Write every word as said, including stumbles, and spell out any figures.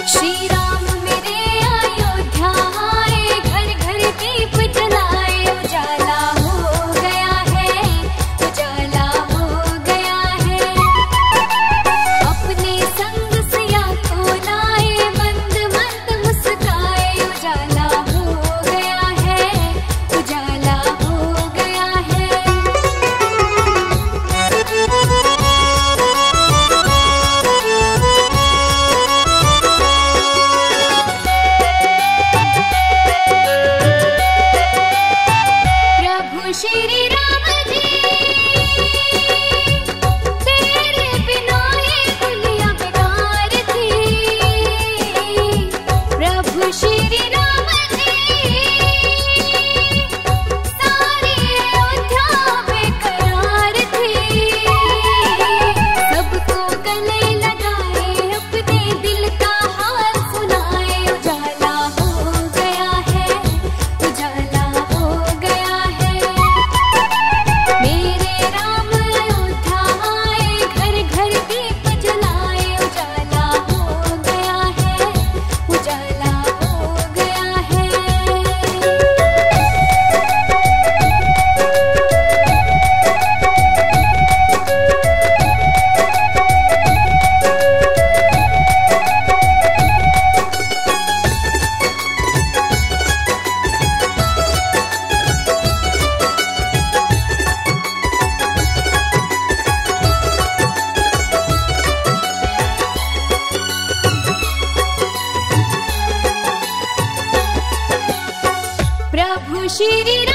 श्री राम मेरे अयोध्या आए, घर घर दीप जलाए, उजाला हो गया है, उजाला हो गया है। अपने संग सिया को लाए, मंद मंद मुस्काए, उजाला हो गया है, उजाला हो गया है। प्रभु श्री राम जी, तेरे बिना ये दुनिया बेकार थी। प्रभु श्री राम जी, सारी अयोध्या बेकरार थी। सबको गले लगाए, अपने दिल का हाल सुनाए, उजाला हो गया है, उजाला हो गया है। मेरे राम अयोध्या आए, घर घर दीप जलाए, उजाला हो गया है, उजाला हो गया है। प्रभु श्री